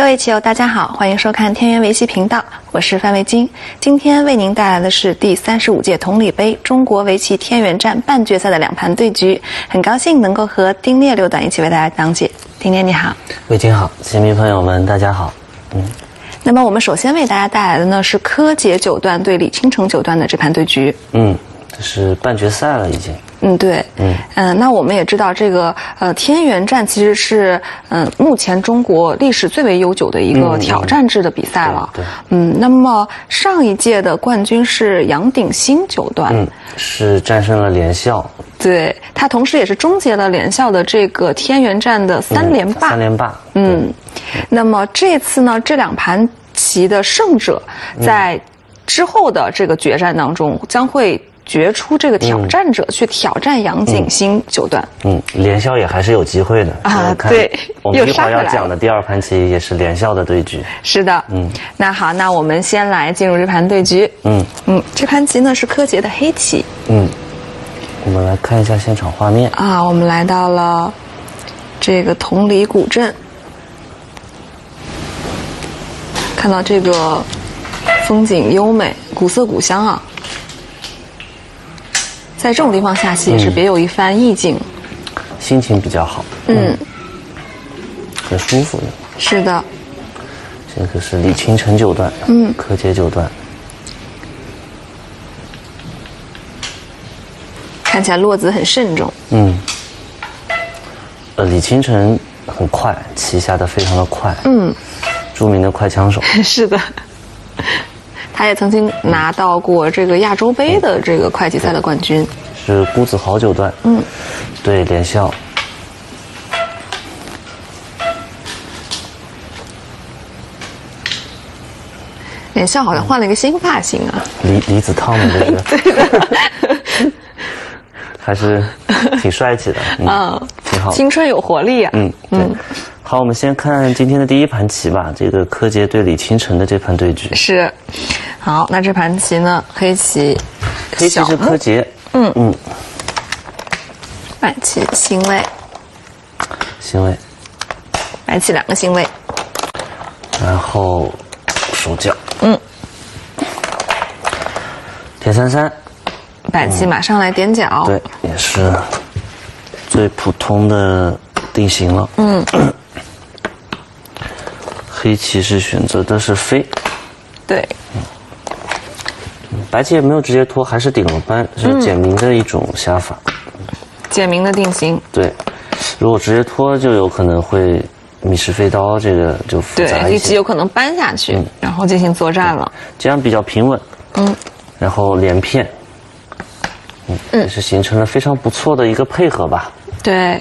各位棋友，大家好，欢迎收看天元围棋频道，我是范卫京。今天为您带来的是第35届同里杯中国围棋天元战半决赛的两盘对局，很高兴能够和丁烈六段一起为大家讲解。丁烈你好， 卫京好，棋迷朋友们大家好。 那么我们首先为大家带来的呢是柯洁九段对李清城九段的这盘对局。 这是半决赛了已经。 对，那我们也知道这个天元战其实是目前中国历史最为悠久的一个挑战制的比赛了。 对， 那么上一届的冠军是杨鼎新九段， 是战胜了连校。 对，他同时也是终结了连校的这个天元战的3连霸。 3连霸。 那么这次呢，这两盘棋的胜者在之后的这个决战当中将会决出这个挑战者去挑战杨鼎新九段。 连校也还是有机会的啊。对， 我们一会儿要讲的第二盘棋也是连校的对局。 是的。那好，那我们先来进入这盘对局。这盘棋呢是柯洁的黑棋。 我们来看一下现场画面啊，我们来到了这个同里古镇，看到这个风景优美，古色古香啊。在这种地方下棋也是别有一番意境， 心情比较好，很舒服的。 是的， 这个是李清城九段，柯洁九段， 看起来落子很慎重。 李清城很快，棋下的非常的快，著名的快枪手。 是的。他也曾经拿到过这个亚洲杯的这个快棋赛的冠军， 是辜子豪九段，对连校。 连校好像换了一个新发型啊， 离子烫的这个， 对的， 还是挺帅气的，挺好， 青春有活力啊， 对。好，我们先看今天的第一盘棋吧，这个柯洁对李清城的这盘对局。 是，好，那这盘棋呢，黑棋是柯洁， 白棋星位，白棋2个星位， 然后手脚，铁3-3， 白棋马上来点角， 对，也是最普通的定型了，黑棋是选择的是飞， 对， 白棋也没有直接拖，还是顶了扳，是简明的一种下法， 简明的定型。 对，如果直接拖就有可能会密室飞刀，这个就复杂一些。 对，黑棋有可能扳下去，然后进行作战了。 这样比较平稳，然后连片，也是形成了非常不错的一个配合吧。 对。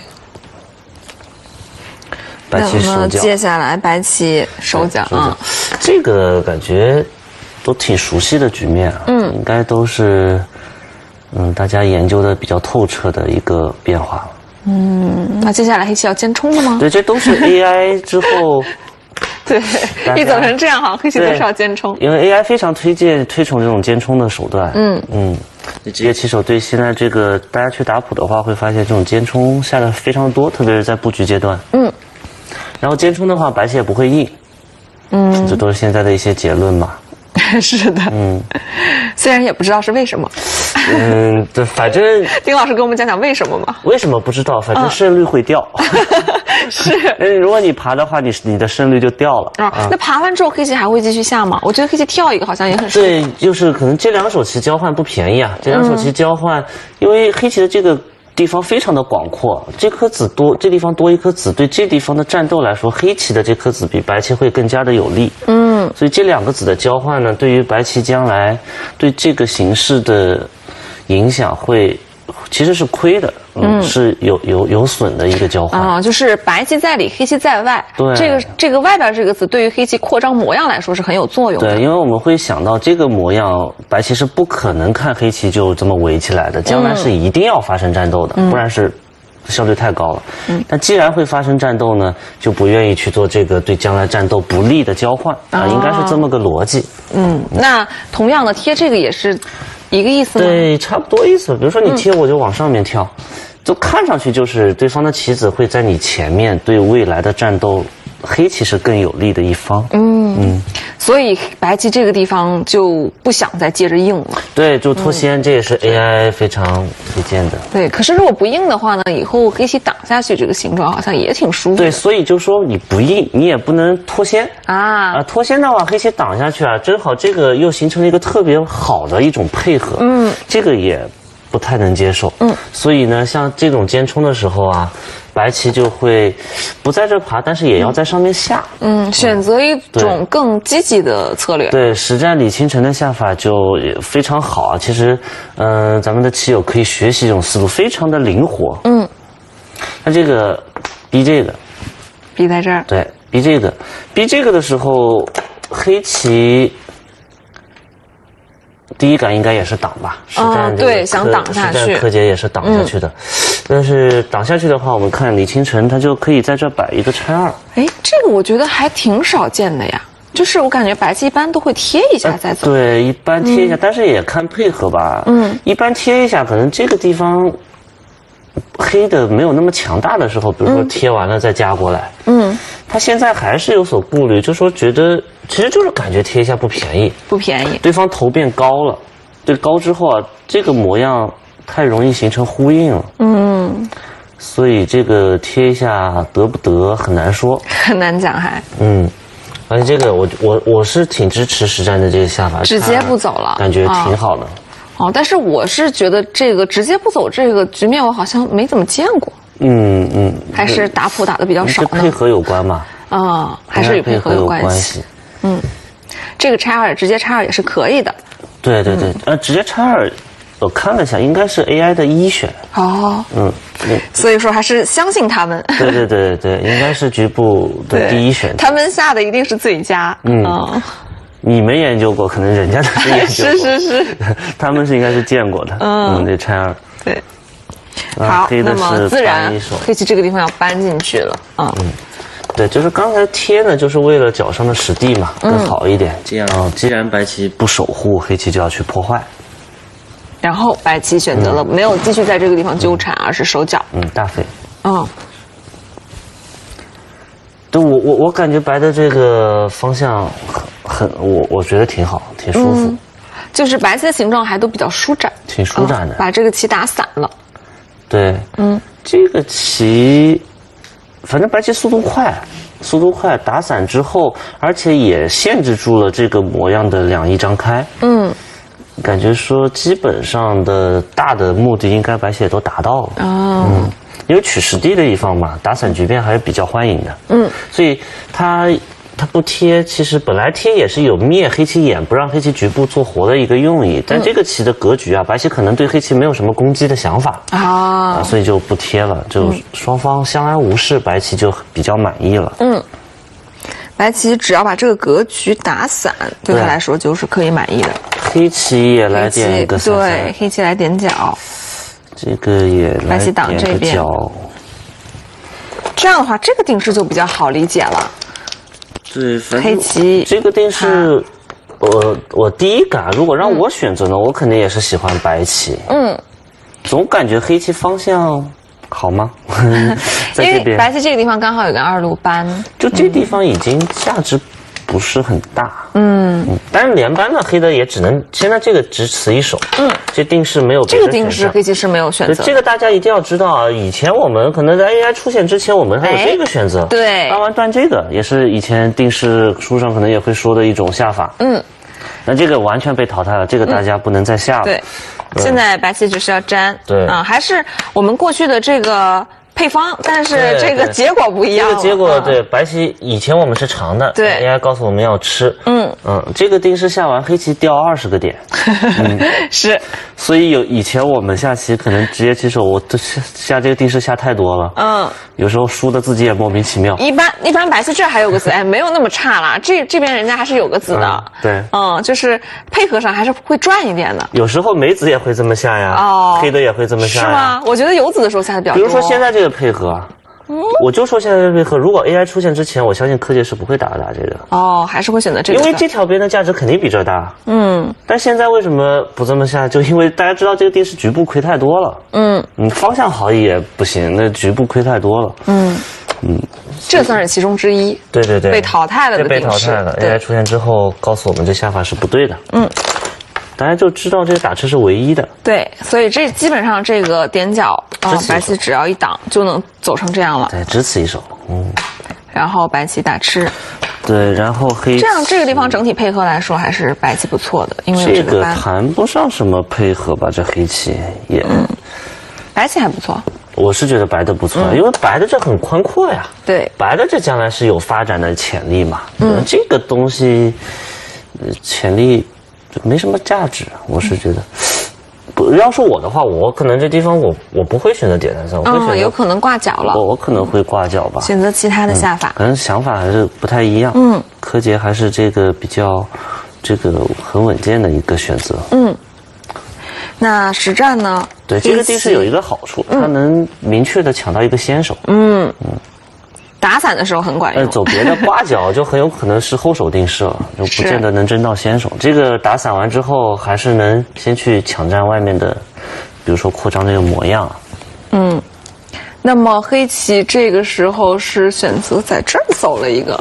白棋手脚， 接下来白棋手脚啊， 这个感觉都挺熟悉的局面啊，应该都是大家研究的比较透彻的一个变化了。 那接下来黑棋要尖冲了吗？ 对，这都是 AI 之后， 对，一走成这样哈，黑棋都是要尖冲， 因为 AI 非常推崇这种尖冲的手段。职业棋手对现在这个大家去打谱的话，会发现这种尖冲下的非常多，特别是在布局阶段。然后尖冲的话，白棋也不会硬，这都是现在的一些结论嘛。 是的，虽然也不知道是为什么。 对，反正丁老师给我们讲讲为什么嘛？ 为什么不知道？反正胜率会掉。 是， 如果你爬的话，你的胜率就掉了。 那爬完之后黑棋还会继续下吗？我觉得黑棋跳一个好像也很顺。 对，就是可能这两手棋交换不便宜啊。这两手棋交换，因为黑棋的这个地方非常的广阔，这颗子多，这地方多一颗子，对这地方的战斗来说，黑棋的这颗子比白棋会更加的有利。所以这两个子的交换呢，对于白棋将来对这个形势的影响其实是亏的，是有损的一个交换就是白棋在里，黑棋在外。对，这个外边这个子对于黑棋扩张模样来说是很有作用的。 对，因为我们会想到这个模样，白棋是不可能看黑棋就这么围起来的，将来是一定要发生战斗的，不然是效率太高了。但既然会发生战斗呢，就不愿意去做这个对将来战斗不利的交换应该是这么个逻辑。 那同样的贴这个也是一个意思吗？ 对，差不多意思。比如说你贴我就往上面跳，就看上去就是对方的棋子会在你前面，对未来的战斗黑棋是更有利的一方。 所以白棋这个地方就不想再接着应了。 对，就脱先，这也是 AI 非常推荐的。 对，可是如果不应的话呢，以后黑棋挡下去，这个形状好像也挺舒服的。 对，所以就说你不应，你也不能脱先啊。 脱先的话，黑棋挡下去啊，正好这个又形成了一个特别好的一种配合。这个也不太能接受。所以呢，像这种尖冲的时候啊，白棋就会不在这爬，但是也要在上面下。选择一种更积极的策略。对，实战李清晨的下法就也非常好啊。其实，咱们的棋友可以学习这种思路，非常的灵活。那这个逼这个， 逼在这儿。 对，逼这个的时候，黑棋。第一感应该也是挡吧，实战对，想挡下去， 实战柯洁也是挡下去的，但是挡下去的话，我们看李清晨他就可以在这摆一个拆二。 哎，这个我觉得还挺少见的呀，就是我感觉白棋一般都会贴一下再走。 对，一般贴一下，但是也看配合吧。一般贴一下，可能这个地方黑的没有那么强大的时候，比如说贴完了再加过来。他现在还是有所顾虑，就说觉得其实就是感觉贴一下不便宜，对方头变高了，对高之后啊，这个模样太容易形成呼应了。所以这个贴一下得不得很难说， 很难讲还。 而且这个我是挺支持实战的这个下法， 直接不走了， 感觉挺好的。 但是我是觉得这个直接不走这个局面，我好像没怎么见过。还是打谱打的比较少呢。 这配合有关嘛？ 还是与配合有关系。这个拆二直接拆二也是可以的。对， 直接拆二，我看了一下，应该是 AI 的一选。 所以说还是相信他们。 对，应该是局部的第一选。 他们下的一定是最佳。 你没研究过，可能人家是研究过。 是， 他们是应该是见过的。这拆二。 对。好，那么自然黑棋这个地方要搬进去了。 对，就是刚才贴呢，就是为了脚上的实地嘛，更好一点。这样，既然白棋不守护，黑棋就要去破坏。 然后白棋选择了没有继续在这个地方纠缠，而是手脚。 大飞。对，我感觉白的这个方向我觉得挺好，挺舒服。 就是白棋的形状还都比较舒展， 挺舒展的， 把这个棋打散了。 对，这个棋，反正白棋速度快，打散之后，而且也限制住了这个模样的两翼张开。感觉说基本上的大的目的应该白棋也都达到了。因为取实地的一方嘛，打散局面还是比较欢迎的。所以他不贴，其实本来贴也是有灭黑棋眼，不让黑棋局部做活的一个用意。但这个棋的格局啊，白棋可能对黑棋没有什么攻击的想法所以就不贴了，就双方相安无事，白棋就比较满意了。 白棋只要把这个格局打散，对他来说就是可以满意的。 黑棋也来点一个散散， 对，黑棋来点角， 这个也来点个角。 这样的话，这个定式就比较好理解了。 对， 黑棋这个定式，我第一感，如果让我选择呢，我肯定也是喜欢白棋。总感觉黑棋方向好吗？在这边， 因为白棋这个地方刚好有个二路扳， 就这地方已经价值不是很大。但是连扳呢，黑的也只能现在这个只此一手。这定式没有别的选项，这个定式黑棋是没有选择。 这个大家一定要知道啊！以前我们可能在 AI 出现之前，我们还有这个选择。 对， 扳完断这个也是以前定式书上可能也会说的一种下法。那这个完全被淘汰了，这个大家不能再下了。 对，现在白棋只是要粘。 对还是我们过去的这个配方，但是这个结果不一样了。 这个结果对白棋以前我们是长的， 对 AI 告诉我们要吃。这个定式下完，黑棋掉20个点。 是， 所以以前我们下棋可能职业棋手，我都下这个定式下太多了。有时候输的自己也莫名其妙。 一般白棋这还有个子，没有那么差啦。这边人家还是有个子的。 对， 就是配合上还是会赚一点的。 有时候没子也会这么下呀，黑的也会这么下呀。 是吗？我觉得有子的时候下的比较多。 比如说现在这个配合。我就说现在这个配合，如果 AI 出现之前，我相信柯洁是不会打这个。 还是会选择这个， 因为这条边的价值肯定比这大。但现在为什么不这么下？就因为大家知道这个定式局部亏太多了。方向好也不行，那局部亏太多了。 这算是其中之一。 对对对， 被淘汰了的被淘定式。 汰了。AI 出现之后，告诉我们这下法是不对的。大家就知道这个打车是唯一的。 对，所以这基本上这个点角白棋只要一挡就能走成这样了。 对，只此一手。 然后白棋打吃。 对，然后黑棋。 这样这个地方整体配合来说还是白棋不错的，因为有这个斑谈不上什么配合吧，这黑棋也。 白棋还不错。 我是觉得白的不错，因为白的这很宽阔呀。 对， 白的这将来是有发展的潜力嘛。这个东西，潜力没什么价值，我是觉得。不，要是我的话，我可能这地方我不会选择点3，我会选择有可能挂角了。 我可能会挂角吧， 选择其他的下法。 可能想法还是不太一样。柯洁还是这个比较，这个很稳健的一个选择。 那实战呢？ 对，这个地势有一个好处，它能明确的抢到一个先手。 打散的时候很管用。 走别的挂角就很有可能是后手定式了，就不见得能争到先手。这个打散完之后，还是能先去抢占外面的，比如说扩张这个模样。 那么黑棋这个时候是选择在这儿走了一个。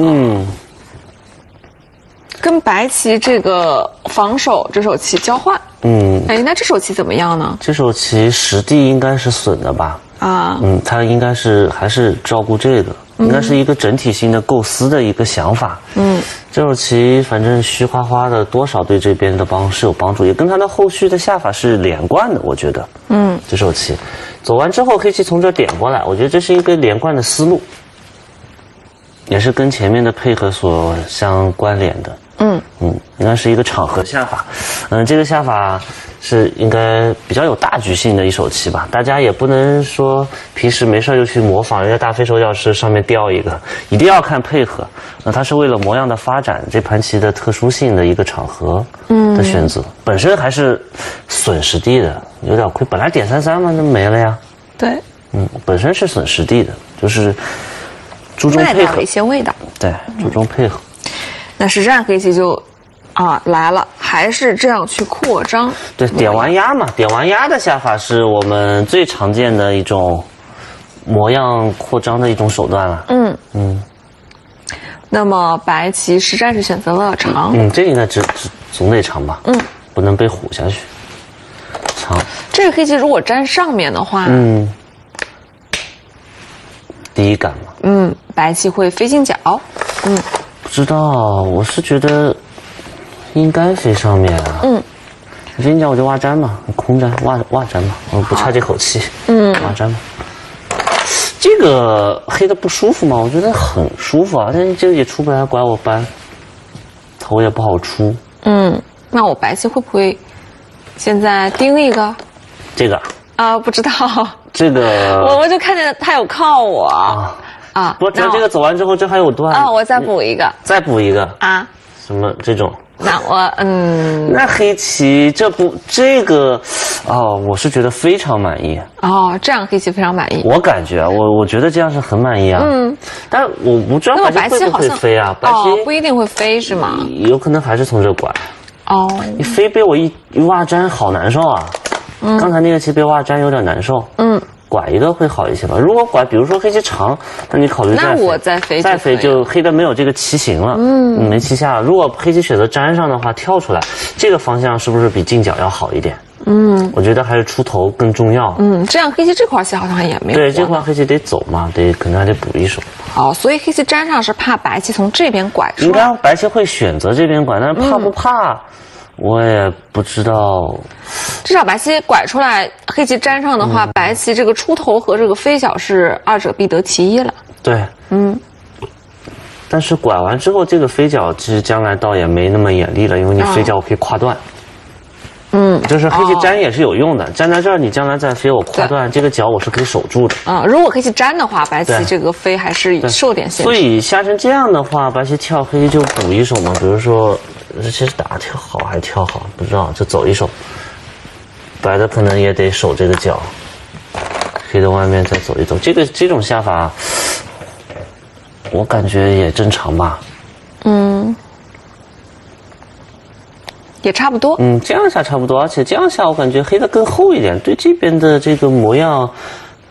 跟白棋这个防守这手棋交换。那这手棋怎么样呢？这手棋实地应该是损的吧？它应该是还是照顾这个，应该是一个整体性的构思的一个想法。这手棋反正虚花花的，多少对这边的是有帮助，也跟它的后续的下法是连贯的，我觉得。这手棋走完之后，黑棋从这点过来，我觉得这是一个连贯的思路，也是跟前面的配合所相关联的。应该是一个场合下法。这个下法是应该比较有大局性的一手棋吧。大家也不能说平时没事就去模仿人家大飞手脚式上面吊一个，一定要看配合。它是为了模样的发展，这盘棋的特殊性的一个场合的选择。本身还是损实地的，有点亏。本来点3-3嘛，那没了呀。 对。 本身是损实地的，就是注重配合。 了一些味道。 对，注重配合。 那实战黑棋就来了，还是这样去扩张。 对，点完压嘛，点完压的下法是我们最常见的一种模样扩张的一种手段了。 那么白棋实战是选择了长。 这应该总得长吧？不能被唬下去。长。 这个黑棋如果粘上面的话， 第一感嘛。 白棋会飞进角。 不知道，我是觉得应该飞上面啊。飞进角我就挖粘嘛，空粘挖粘嘛，我不差这口气。挖粘嘛。这个黑的不舒服吗？我觉得很舒服啊，但是这个也出不来，拐我扳，头也不好出。 那我白棋会不会现在盯一个？ 这个不知道。 这个我就看见他有靠我。 不，这个走完之后，这还有段我再补一个， 再补一个什么这种？ 那我那黑棋这个我是觉得非常满意。 这样黑棋非常满意。 我感觉我觉得这样是很满意啊。但我不知道白棋会不会飞啊？白棋不一定会飞是吗？ 有可能还是从这拐。你飞被我一挖粘，好难受啊。刚才那个棋被挖粘有点难受。拐一个会好一些吧。如果拐，比如说黑棋长，那你考虑再飞。 那我再飞就黑的没有这个棋形了，没棋下了。如果黑棋选择粘上的话，跳出来，这个方向是不是比进角要好一点？我觉得还是出头更重要。 这样黑棋这块棋好像也没有。 对，这块黑棋得走嘛，可能还得补一手。 所以黑棋粘上是怕白棋从这边拐出来。 应该白棋会选择这边拐，但是怕不怕？我也不知道， 至少白棋拐出来，黑棋粘上的话，白棋这个出头和这个飞角是二者必得其一了。 对，但是拐完之后，这个飞角其实将来倒也没那么眼力了，因为你飞角可以跨断。就是黑棋粘也是有用的，粘在这儿，你将来再飞我跨断，这个角我是可以守住的。 如果黑棋粘的话，白棋这个飞还是受点限制。 所以下成这样的话，白棋跳黑就补一手嘛，比如说。这其实打跳好还跳好，不知道就走一手。白的可能也得守这个角，黑的外面再走一走。这种下法，我感觉也正常吧。 也差不多。 这样下差不多，而且这样下我感觉黑的更厚一点，对这边的这个模样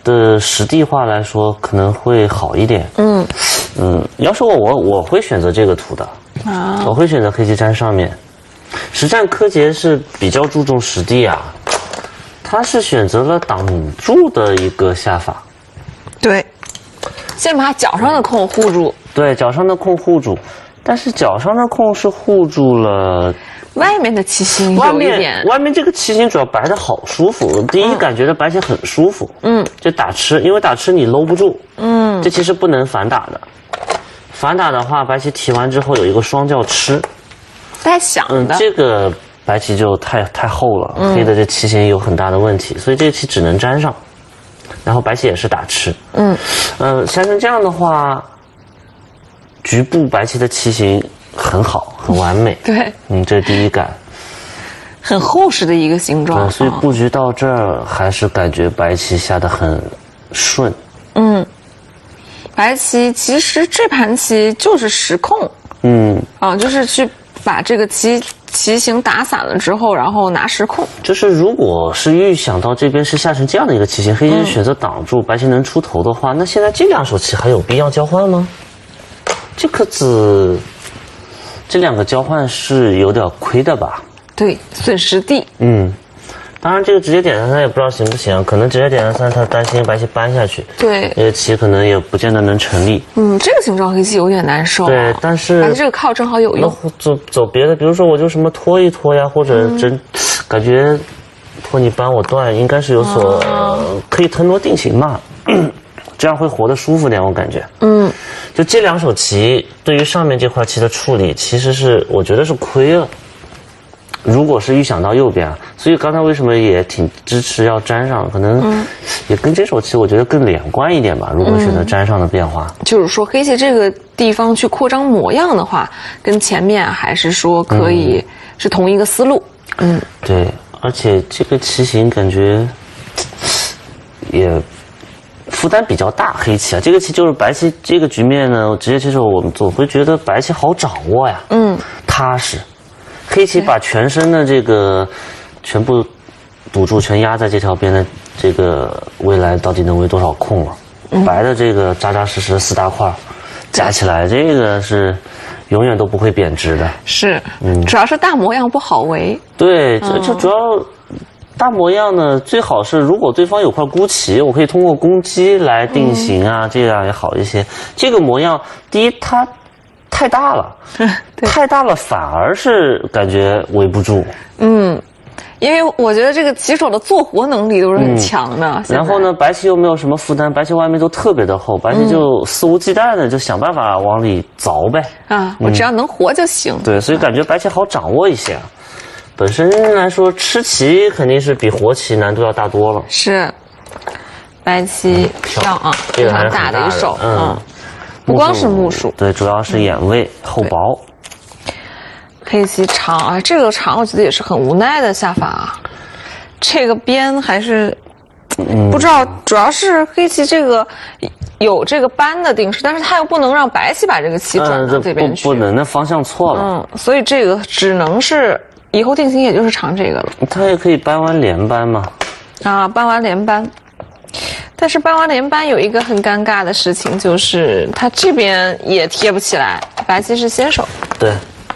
的实地化来说可能会好一点。要是我会选择这个图的啊，我会选择黑棋占上面。实战柯洁是比较注重实地啊，他是选择了挡住的一个下法。 对，先把脚上的空护住。 对，脚上的空护住，但是脚上的空是护住了。 外面的棋形外面这个棋形主要白的好舒服，第一感觉到白棋很舒服，就打吃，因为打吃你搂不住，这棋是不能反打的，反打的话白棋提完之后有一个双叫吃， 在想的， 这个白棋就太厚了，黑的这棋形有很大的问题，所以这个棋只能粘上，然后白棋也是打吃，像成这样的话，局部白棋的棋形很好，很完美。 对， 这是第一感， 很厚实的一个形状。 所以布局到这儿，还是感觉白棋下得很顺。 白棋其实这盘棋就是实控。就是去把这个棋形打散了之后，然后拿实控。 就是如果是预想到这边是下成这样的一个棋形，黑棋选择挡住，白棋能出头的话，那现在这两手棋还有必要交换吗？这颗子。这两个交换是有点亏的吧？ 对，损失地。 当然这个直接点3也不知道行不行，可能直接点3他担心白棋搬下去。 对， 这个棋可能也不见得能成立。 这个形状黑棋有点难受。 对，但是白棋这个靠正好有用。 走别的，比如说我就什么拖一拖呀，或者感觉拖你搬我断，应该是有所可以腾挪定型嘛。这样会活得舒服点，我感觉。就这两手棋对于上面这块棋的处理，其实是我觉得是亏了。如果是预想到右边，所以刚才为什么也挺支持要粘上，可能也跟这手棋我觉得更连贯一点吧。如果选择粘上的变化， 就是说黑棋这个地方去扩张模样的话，跟前面还是说可以是同一个思路。 对，而且这个棋形感觉也。负担比较大，黑棋啊，这个棋就是白棋这个局面呢，直接接受我们总会觉得白棋好掌握呀，踏实。黑棋把全身的这个全部堵住，全压在这条边的这个未来到底能围多少空了？白的这个扎扎实实的4大块加起来，这个是永远都不会贬值的。 是，主要是大模样不好围。 对，这主要。大模样呢，最好是如果对方有块孤棋，我可以通过攻击来定型啊，这样也好一些。这个模样，第一它太大了，太大了反而是感觉围不住。 因为我觉得这个棋手的做活能力都是很强的。 然后呢，白棋又没有什么负担，白棋外面都特别的厚，白棋就肆无忌惮的就想办法往里凿呗。 我只要能活就行。 对，所以感觉白棋好掌握一些。本身来说，吃棋肯定是比活棋难度要大多了。 是，白棋跳啊，非常大的一手。不光是目数， 对，主要是眼位厚薄。 黑棋长啊，这个长我觉得也是很无奈的下法啊。这个边还是不知道，主要是黑棋这个有这个扳的定式，但是他又不能让白棋把这个棋转到这边去， 不能，那方向错了。 所以这个只能是。以后定型也就是长这个了， 他也可以扳完连扳嘛。 扳完连扳，但是扳完连扳有一个很尴尬的事情，就是他这边也贴不起来，白棋是先手。 对。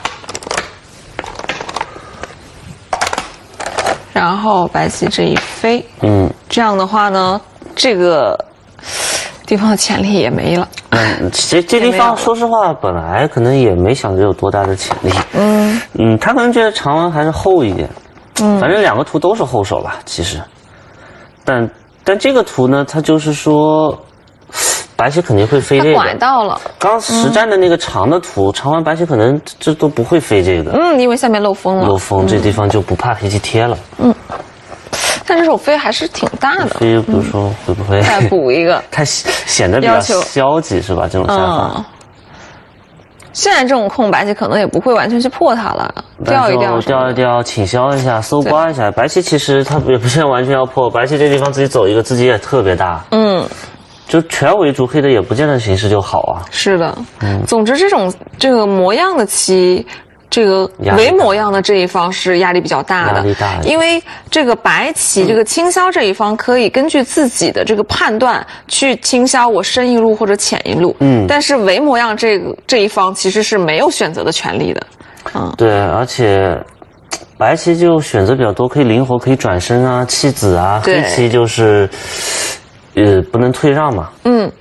然后白棋这一飞，这样的话呢，这个地方的潜力也没了。 这地方说实话，本来可能也没想着有多大的潜力。他可能觉得长纹还是厚一点。反正两个图都是后手吧，其实。但这个图呢，它就是说，白棋肯定会飞这个。 拐到了。 刚实战的那个长的图，长完白棋可能这都不会飞这个。 因为下面漏风了。 漏风，这地方就不怕黑棋贴了。 但这手飞还是挺大的。 飞，比如说会不会再补一个？ 太显得比较消极是吧？这种下法。 现在这种空白棋可能也不会完全去破它了，掉一掉，倾销一下，搜刮一下。白棋其实它也不是完全要破，白棋这地方自己走一个，自己也特别大。就全围住黑的也不见得形势就好啊。 是的，总之这个模样的棋， 这个维模样的这一方是压力比较大的， 压力大， 因为这个白棋这个轻消这一方可以根据自己的这个判断去轻消我深一路或者浅一路，但是维模样这一方其实是没有选择的权利的， 对，而且白棋就选择比较多，可以灵活，可以转身啊，弃子啊，黑棋就是不能退让嘛，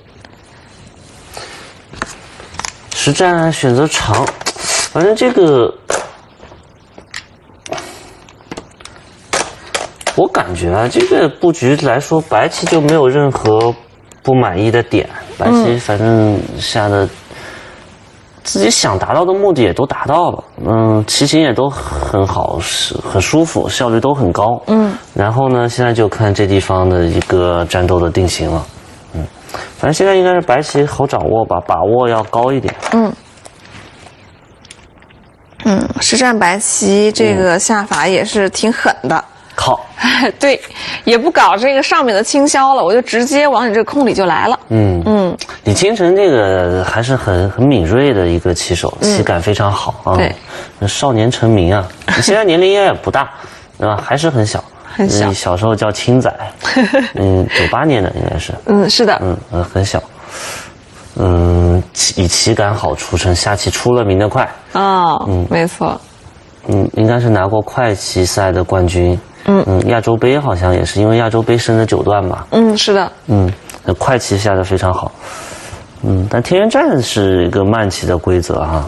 实战选择长。反正这个，我感觉啊，这个布局来说，白棋就没有任何不满意的点。白棋反正下的自己想达到的目的也都达到了，棋形也都很好，很舒服，效率都很高。然后呢，现在就看这地方的一个战斗的定型了。反正现在应该是白棋好掌握吧，把握要高一点。 实战白棋这个下法也是挺狠的， 靠， 对，也不搞这个上面的轻消了，我就直接往你这个空里就来了。 李清晨这个还是很敏锐的一个棋手，棋感非常好啊。 对， 少年成名啊，现在年龄应该也不大，对吧？还是很小， 很小。 小时候叫青仔，98年的应该是。 是的。 很小。以棋感好出身，下棋出了名的快。 没错。 应该是拿过快棋赛的冠军。亚洲杯好像也是，因为亚洲杯升了9段嘛。 是的。 快棋下的非常好。但天元战是一个慢棋的规则哈。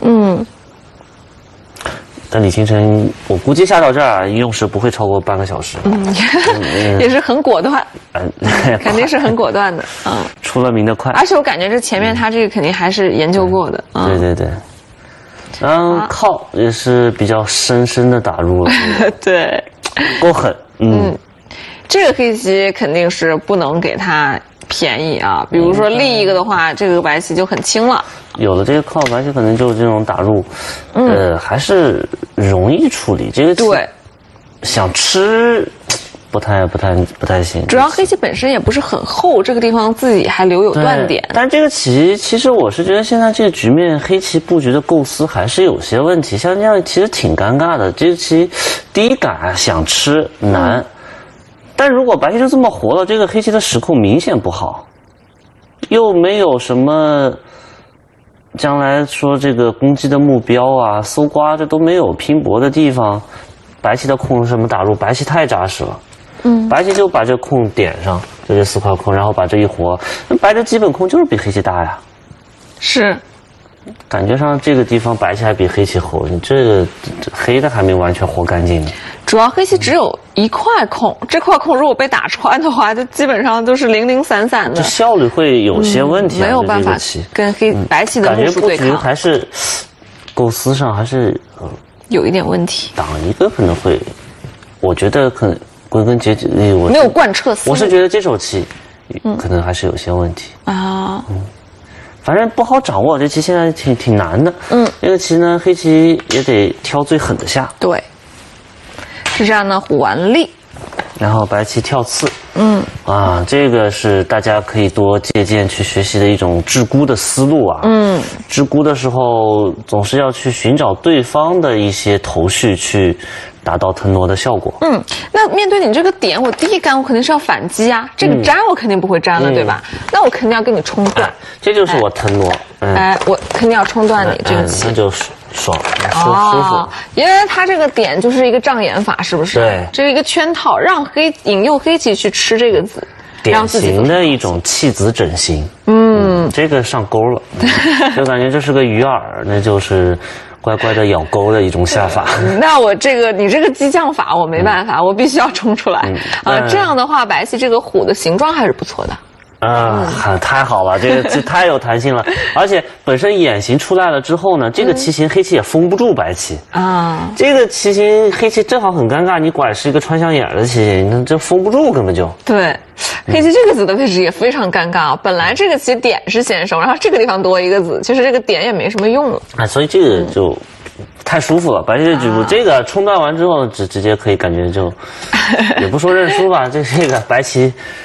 但李清晨，我估计下到这儿用时不会超过半个小时。 也是很果断。肯定是很果断的。 出了名的快。 而且我感觉这前面他这个肯定还是研究过的。 对。靠也是比较深的打入了。 对。 够狠。 这个黑棋肯定是不能给他便宜啊。比如说立一个的话，这个白棋就很轻了。 有了这个靠，白棋可能就这种打入，还是容易处理。这个棋想吃不太行。 主要黑棋本身也不是很厚，这个地方自己还留有断点。 但这个棋其实我是觉得现在这个局面，黑棋布局的构思还是有些问题。像这样其实挺尴尬的。这个棋第一感想吃难，但如果白棋就这么活了，这个黑棋的时控明显不好，又没有什么将来说这个攻击的目标啊，搜刮这都没有拼搏的地方。白棋的空什么打入，白棋太扎实了。白棋就把这空点上，就这4块空，然后把这一活，那白的基本空就是比黑棋大呀。 是， 感觉上这个地方白棋还比黑棋厚，你这个黑的还没完全活干净呢。 主要黑棋只有一块空，这块空如果被打穿的话，就基本上都是零零散散的， 这效率会有些问题。 没有办法跟白棋的目数对抗。 感觉布局还是构思上还是有一点问题。 挡一个可能会，我觉得可能归根结底我没有贯彻思路。 我是觉得这手棋可能还是有些问题啊。 反正不好掌握，这棋现在挺难的。这个棋呢，黑棋也得挑最狠的下。 对，是这样呢，虎完立， 然后白棋跳刺。这个是大家可以多借鉴去学习的一种制孤的思路啊。制孤的时候总是要去寻找对方的一些头绪，去达到腾挪的效果。 那面对你这个点，我第一杆我肯定是要反击啊，这个粘我肯定不会粘了，对吧？那我肯定要跟你冲断。 这就是我腾挪。 我肯定要冲断你这个棋。 那就爽，舒服。 因为它这个点就是一个障眼法，是不是？ 对， 这是一个圈套，让引诱黑棋去吃这个子， 典型的一种弃子整形。这个上钩了，就感觉这是个鱼饵，那就是乖乖的咬钩的一种下法。 那我你这个激将法我没办法，我必须要冲出来。这样的话，白棋这个虎的形状还是不错的。 太好了，这太有弹性了，而且本身眼形出来了之后呢，这个棋形黑棋也封不住白棋啊。这个棋形黑棋正好很尴尬，你拐是一个穿象眼的棋形，那这封不住根本就。 对，黑棋这个子的位置也非常尴尬，本来这个棋点是先手，然后这个地方多一个子，其实这个点也没什么用了。 所以这个就太舒服了，白棋的局部这个冲断完之后，直接可以感觉就也不说认输吧，这个白棋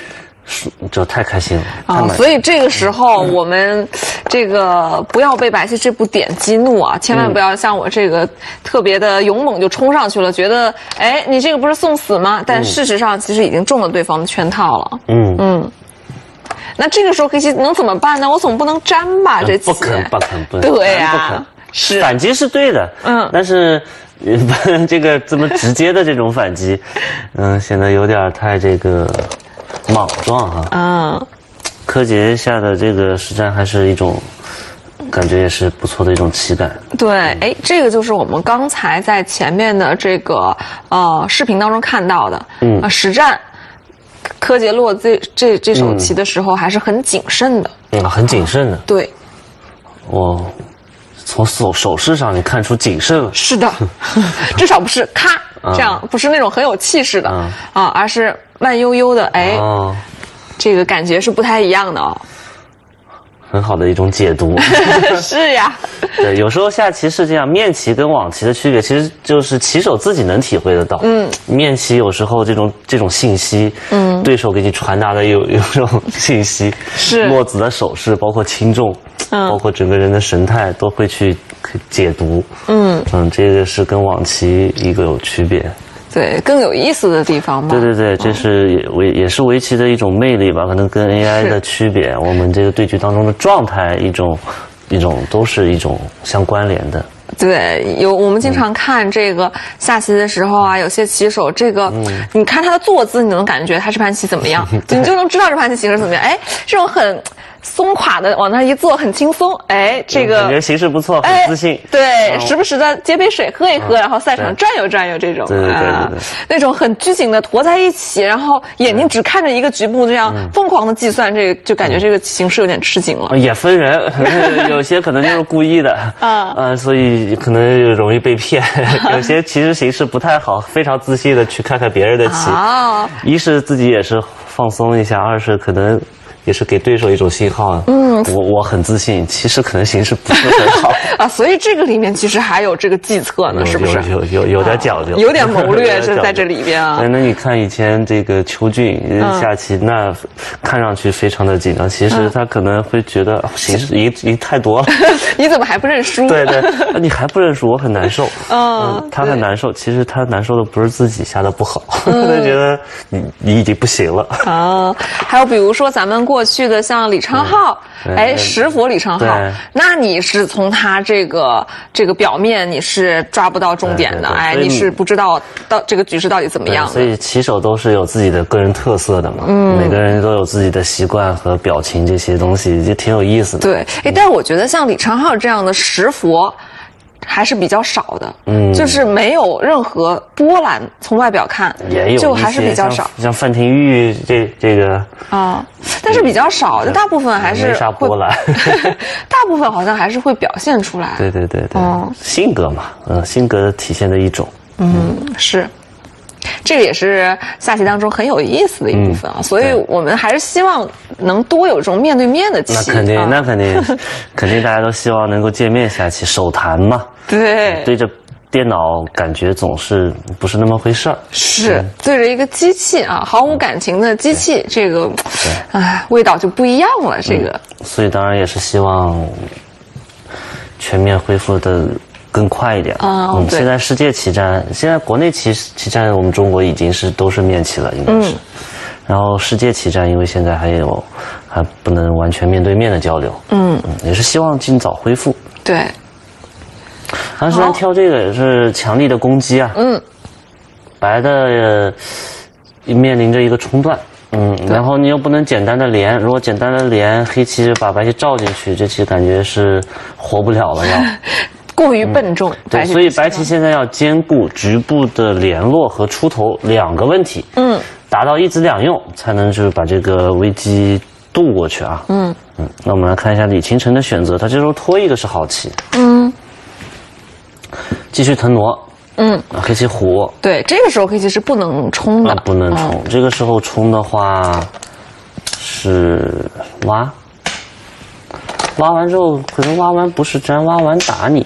就太开心了啊！所以这个时候我们这个不要被白棋这步点激怒啊，千万不要像我这个特别的勇猛就冲上去了，觉得哎你这个不是送死吗？但事实上其实已经中了对方的圈套了。那这个时候黑棋能怎么办呢？我总不能粘吧这棋？ 不可， 对呀，是反击是对的，但是这个这么直接的这种反击，显得有点太这个莽撞哈。柯洁下的这个实战还是一种感觉，也是不错的一种棋感。 对，哎，这个就是我们刚才在前面的这个视频当中看到的，实战。柯洁落这手棋的时候还是很谨慎的， 很谨慎的。 对， 我从手势上你看出谨慎了。 是的，至少不是咔这样，不是那种很有气势的而是慢悠悠的。哎，这个感觉是不太一样的哦。 很好的一种解读。 是呀。 对，有时候下棋是这样，面棋跟网棋的区别，其实就是棋手自己能体会得到。面棋有时候这种信息，对手给你传达的有这种信息， 是落子的手势，包括轻重，包括整个人的神态，都会去解读。这个是跟网棋一个有区别。 对，更有意思的地方嘛。 对，这是也是围棋的一种魅力吧，可能跟 AI 的区别，我们这个对局当中的状态一种都是一种相关联的。 对，我们经常看这个下棋的时候啊，有些棋手这个，你看他的坐姿，你能感觉他这盘棋怎么样，你就能知道这盘棋形势怎么样。哎，这种很松垮的往那一坐，很轻松。哎，这个感觉形势不错，很自信。 对，时不时的接杯水喝一喝，然后赛场转悠转悠这种。 对， 那种很拘谨的驮在一起，然后眼睛只看着一个局部，这样疯狂的计算，这个就感觉这个形势有点吃紧了。 也分人，有些可能就是故意的所以可能容易被骗。有些其实形势不太好，非常自信的去看看别人的棋。一是自己也是放松一下，二是可能也是给对手一种信号。我很自信，其实可能形势不是很好所以这个里面其实还有这个计策呢，是不是？ 有点讲究， 有点谋略是在这里边啊。 那你看以前这个邱俊下棋，那看上去非常的紧张，其实他可能会觉得形势已经太多了。 你怎么还不认输？ 对，你还不认输，我很难受。他很难受，其实他难受的不是自己下的不好，他觉得你已经不行了。 还有比如说咱们过去的像李昌镐。石佛李昌镐，那你是从他这个表面你是抓不到重点的，你是不知道到这个局势到底怎么样的。 所以棋手都是有自己的个人特色的嘛，每个人都有自己的习惯和表情，这些东西就挺有意思的。 对，但是我觉得像李昌镐这样的石佛还是比较少的，就是没有任何波澜，从外表看也有就还是比较少。 像范廷钰这个但是比较少，大部分还是没啥波澜， 大部分好像还是会表现出来。 对，性格嘛，性格体现的一种。 是。这个也是下棋当中很有意思的一部分所以我们还是希望能多有这种面对面的棋。 那肯定，大家都希望能够见面下棋，手谈嘛。 对， 对着电脑感觉总是不是那么回事儿。 是对着一个机器毫无感情的机器，这个味道就不一样了。这个， 所以当然也是希望全面恢复的更快一点。现在世界棋战，现在国内棋战，我们中国已经都是面棋了，应该是。然后世界棋战，因为现在还不能完全面对面的交流。也是希望尽早恢复。 对。 安世兰挑这个也是强力的攻击啊。白的面临着一个冲断。然后你又不能简单的连，如果简单的连，黑棋把白棋罩进去，这棋感觉是活不了了要。 过于笨重。 对，所以白棋现在要兼顾局部的联络和出头两个问题。达到一子两用，才能就是把这个危机渡过去啊。那我们来看一下李清晨的选择，他这时候拖一个是好棋。继续腾挪。黑棋虎。对， 这个时候黑棋是不能冲的。 不能冲。这个时候冲的话是挖。挖完之后，可能挖完不是粘，挖完打你。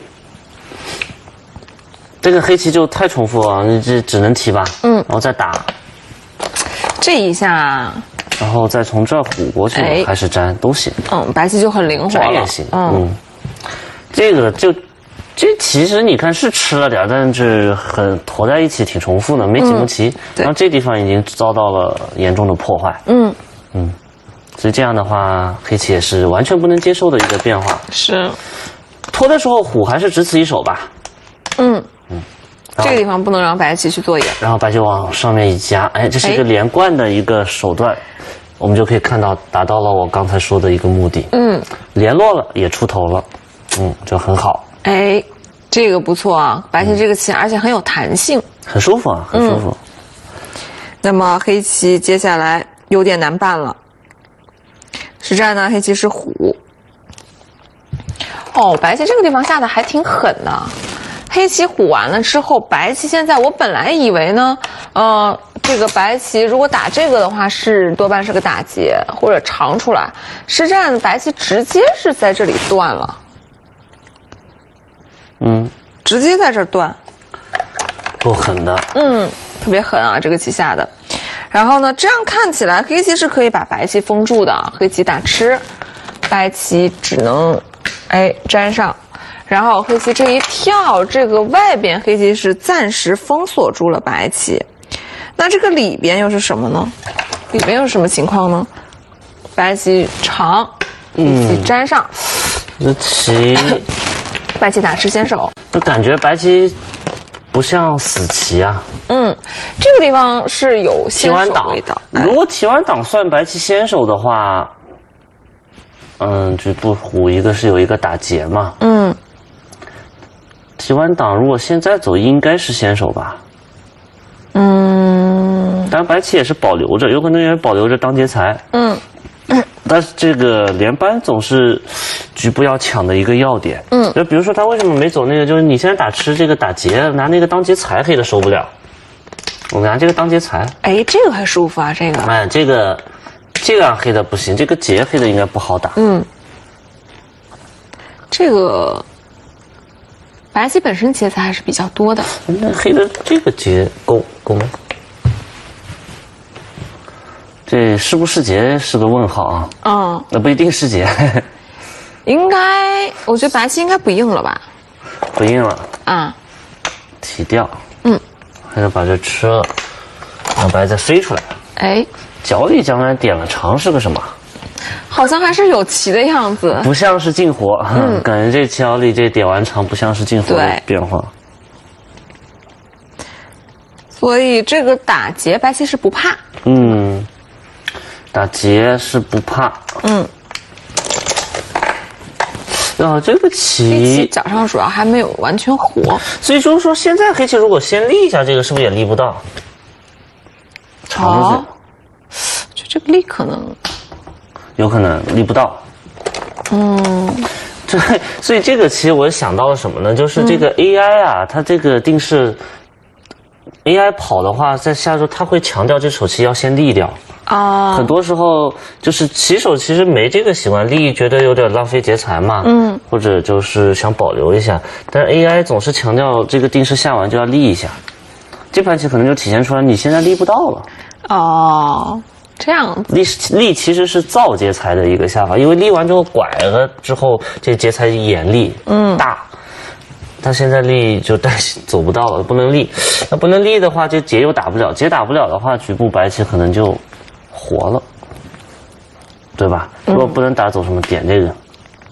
这个黑棋就太重复了，你这只能提吧。然后再打。 这一下然后再从这儿虎过去，还是粘都行。 白棋就很灵活了， 粘也行。这个这其实你看是吃了点，但是很驮在一起，挺重复的，没几目齐。然后这地方已经遭到了严重的破坏。所以这样的话，黑棋也是完全不能接受的一个变化。 是。 拖的时候虎还是只此一手吧。 这个地方不能让白棋去做眼， 然后白棋往上面一夹，哎，这是一个连贯的一个手段，我们就可以看到达到了我刚才说的一个目的。联络了也出头了，就很好。哎， 这个不错啊，白棋这个棋而且很有弹性， 很舒服啊，很舒服。 那么黑棋接下来有点难办了，实战呢，黑棋是虎。白棋这个地方下的还挺狠的。黑棋虎完了之后，白棋现在我本来以为呢，这个白棋如果打这个的话多半是个打劫或者长出来，实战白棋直接是在这里断了，直接在这儿断， 够狠的， 特别狠啊，这个棋下的。然后呢，这样看起来黑棋是可以把白棋封住的，黑棋打吃，白棋只能粘上。然后黑棋这一跳，这个外边黑棋是暂时封锁住了白棋，那这个里边又是什么呢？里边又是什么情况呢？白棋长，黑棋粘上， 这棋， 白棋打吃先手， 就感觉白棋不像死棋啊。 这个地方是有先手味道。 如果提完挡算白棋先手的话，局部虎一个是有一个打劫嘛。提完挡如果现在走应该是先手吧。当然白棋也是保留着，有可能也是保留着当劫财。但是这个连扳总是局部要抢的一个要点。就比如说他为什么没走那个，就是你现在打吃这个打劫，拿那个当劫财黑的受不了。我拿这个当劫财， 这个还舒服啊，这个。 这个样黑的不行，这个劫黑的应该不好打。 这个白棋本身劫财还是比较多的。 那黑的这个劫够吗？这是不是劫是个问号啊。那不一定是劫。 应该，我觉得白棋应该不应了吧？ 不应了。提掉。还得把这吃了，让白再飞出来。角里将来点了长是个什么？ 好像还是有棋的样子， 不像是进活。感觉这角里这点完长不像是进活的变化。 所以这个打劫白棋是不怕。 打劫是不怕。这个棋黑棋脚上主要还没有完全活， 所以就是说现在黑棋如果先立一下这个，是不是也立不到？长就这个立可能有可能立不到。所以这个棋我想到了什么呢？就是这个 AI 啊，它这个定式 AI 跑的话，在下周它会强调这手棋要先立掉。很多时候就是棋手其实没这个习惯，立觉得有点浪费劫财嘛，或者就是想保留一下，但是 AI 总是强调这个定式下完就要立一下，这盘棋可能就体现出来你现在立不到了。 这样子立其实是造劫财的一个下法，因为立完之后拐了之后，这劫财严厉大。他现在立就担心走不到了，不能立。那不能立的话，这劫又打不了，劫打不了的话，局部白棋可能就活了，对吧？如果不能打，走什么点这个？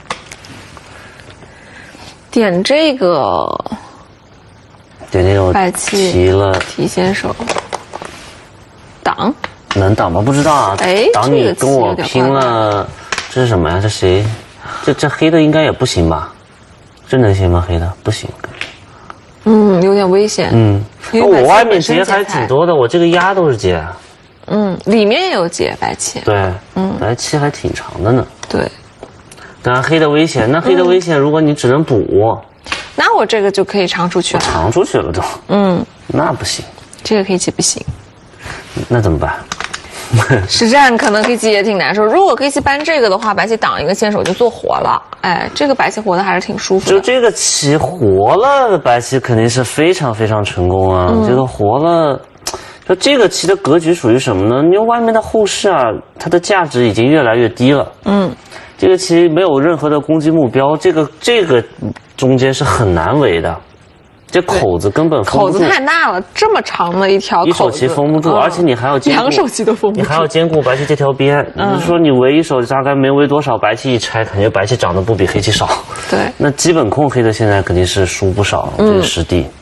点这个，白棋提了， 提先手，挡能挡吗？不知道啊。挡你跟我拼了，这是什么呀？这谁？这黑的应该也不行吧？这能行吗？黑的不行。 有点危险。 我外面劫还挺多的，我这个压都是劫。 里面也有劫白棋。 对，白棋还挺长的呢。 对。 当然黑的危险，那黑的危险，如果你只能补， 那我这个就可以长出去了。 长出去了都。那不行。 这个黑棋不行。 那怎么办？ 实战可能黑棋也挺难受。如果黑棋搬这个的话，白棋挡一个先手就做活了。这个白棋活的还是挺舒服的。 就这个棋活了，白棋肯定是非常非常成功啊。这个活了， 说这个棋的格局属于什么呢？因为外面的后势啊，它的价值已经越来越低了。这个棋没有任何的攻击目标，这个中间是很难围的。这口子根本封不住， 口子太大了，这么长的一条口子， 一手棋封不住，而且你还要兼顾两手棋都封不住， 你还要兼顾白棋这条边。就是说你围一手大概没围多少，白棋一拆，感觉白棋长得不比黑棋少。 对， 那基本控黑的现在肯定是输不少，这个实地。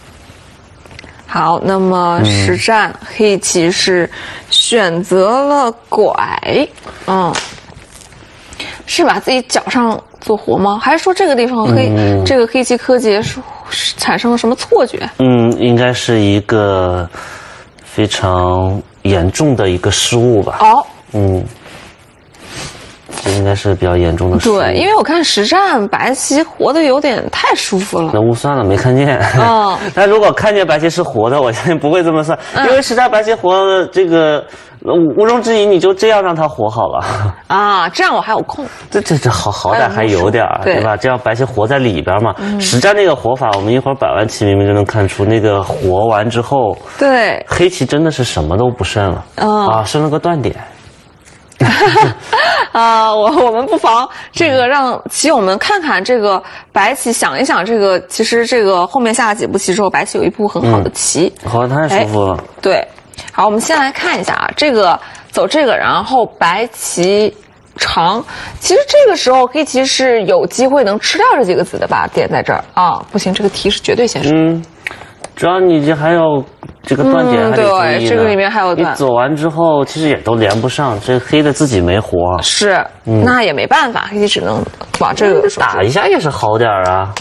好，那么实战黑棋是选择了拐，是把自己脚上做活吗？还是说这个地方这个黑棋柯洁是产生了什么错觉？ 应该是一个非常严重的一个失误吧。这应该是比较严重的失误。 对，因为我看实战白棋活得有点太舒服了。 那误算了，没看见。但如果看见白棋是活的，我相信不会这么算，因为实战白棋活的这个毋庸置疑，你就这样让它活好了。 这样我还有空。 这好歹还有点儿，对吧？这样白棋活在里边嘛。实战那个活法，我们一会儿百万棋明明就能看出，那个活完之后， 对， 黑棋真的是什么都不剩了。剩了个断点。 我们不妨这个让棋友们看看这个白棋，想一想这个，其实这个后面下了几步棋之后，白棋有一步很好的棋， 好，太舒服了。 对，好，我们先来看一下啊，这个走这个，然后白棋长，其实这个时候黑棋是有机会能吃掉这几个子的吧？点在这儿不行，这个题是绝对先输。 主要你这还有这个断点还得注意呢， 对，这个里面还有断。 你走完之后，其实也都连不上，这黑的自己没活。 是，那也没办法，黑棋只能往这个打一下也是好点啊。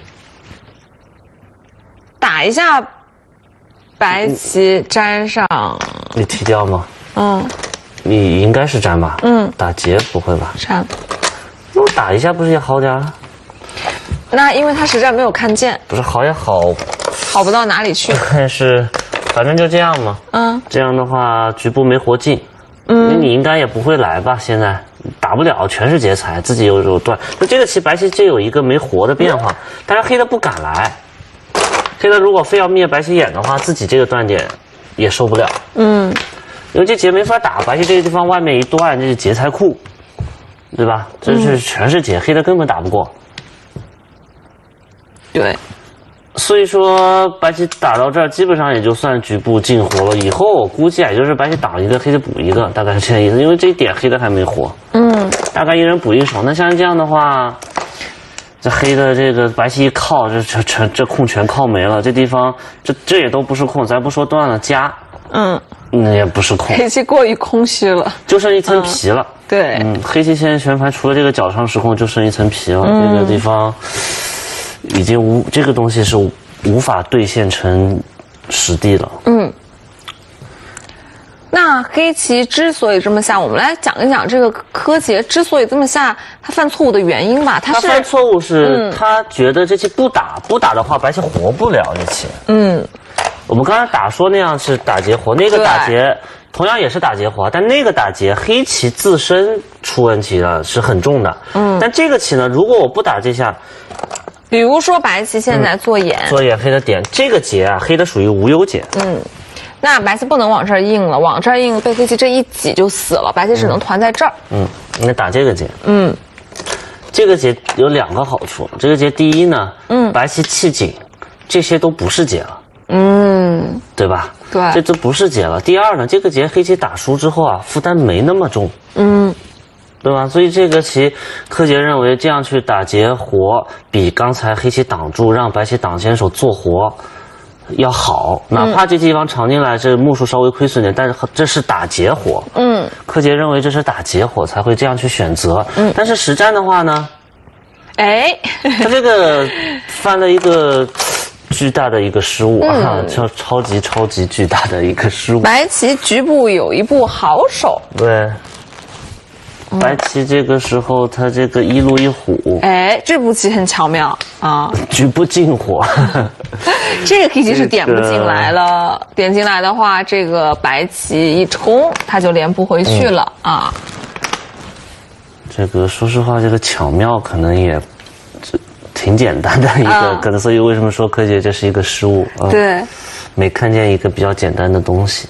打一下，白棋粘上。 你踢掉吗？你应该是粘吧？打劫不会吧？ 粘。 那我打一下不是也好点啊？ 那因为他实战没有看见， 不是好也好不到哪里去。 但是反正就这样嘛。这样的话局部没活进。你应该也不会来吧？现在打不了，全是劫财，自己有断。就这个棋白棋就有一个没活的变化，但是黑的不敢来。黑的如果非要灭白棋眼的话，自己这个断点也受不了。因为这劫没法打，白棋这个地方外面一断，这是劫财库，对吧？这是全是劫，黑的根本打不过。 对， 所以说白棋打到这儿，基本上也就算局部尽活了。以后我估计也就是白棋挡一个，黑的补一个，大概是这个意思。因为这一点黑的还没活，大概一人补一手。那像这样的话，这黑的这个白棋一靠，这空全靠没了。这地方这也都不是空，咱不说断了加，也不是空。 黑棋过于空虚了， 就剩一层皮了。 对， 黑棋现在全盘除了这个脚上失控，就剩一层皮了。这个地方。已经这个东西是无法兑现成实地了。 那黑棋之所以这么下，我们来讲一讲这个柯洁之所以这么下，他犯错误的原因吧。他犯错误是他觉得这棋不打的话，白棋活不了这棋。我们刚才打说那样是打劫活，那个打劫同样也是打劫活，但那个打劫黑棋自身出问题了，是很重的。但这个棋呢，如果我不打这下。 比如说白棋现在做眼， 黑的点，这个劫啊，黑的属于无忧劫。 那白棋不能往这儿应了，往这儿应被黑棋这一挤就死了，白棋只能团在这儿。 应该打这个劫。这个劫有两个好处，这个劫第一呢，白棋弃井，这些都不是劫了。对吧？ 对， 这不是劫了。第二呢，这个劫黑棋打输之后啊，负担没那么重。对吧？所以这个棋，柯洁认为这样去打劫活，比刚才黑棋挡住让白棋挡先手做活要好。哪怕这地方长进来，这目数稍微亏损点，但是这是打劫活。柯洁认为这是打劫活才会这样去选择。但是实战的话呢，他这个犯了一个巨大的一个失误超级巨大的一个失误。 白棋局部有一步好手。 对。白棋这个时候，他这个一路一虎， 这步棋很巧妙啊， 局部进火。 这个黑棋是点不进来了，点进来的话，这个白棋一冲，他就连不回去了啊。 这个说实话，这个巧妙可能也挺简单的一个，可能所以为什么说柯洁这是一个失误啊？ 对。 没看见一个比较简单的东西。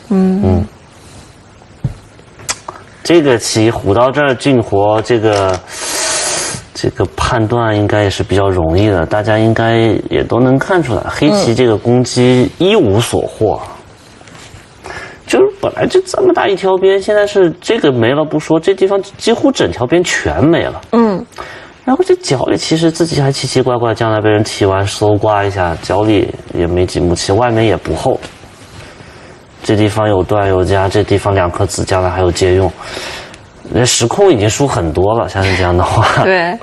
这个棋虎到这儿进活，这个判断应该也是比较容易的，大家应该也都能看出来，黑棋这个攻击一无所获。就是本来就这么大一条边，现在是这个没了不说，这地方几乎整条边全没了。然后这角里其实自己还奇奇怪怪，将来被人提完搜刮一下，角里也没几目棋，外面也不厚。这地方有断有夹，这地方2颗子将来还有借用，那时空已经输很多了，像是这样的话。 对，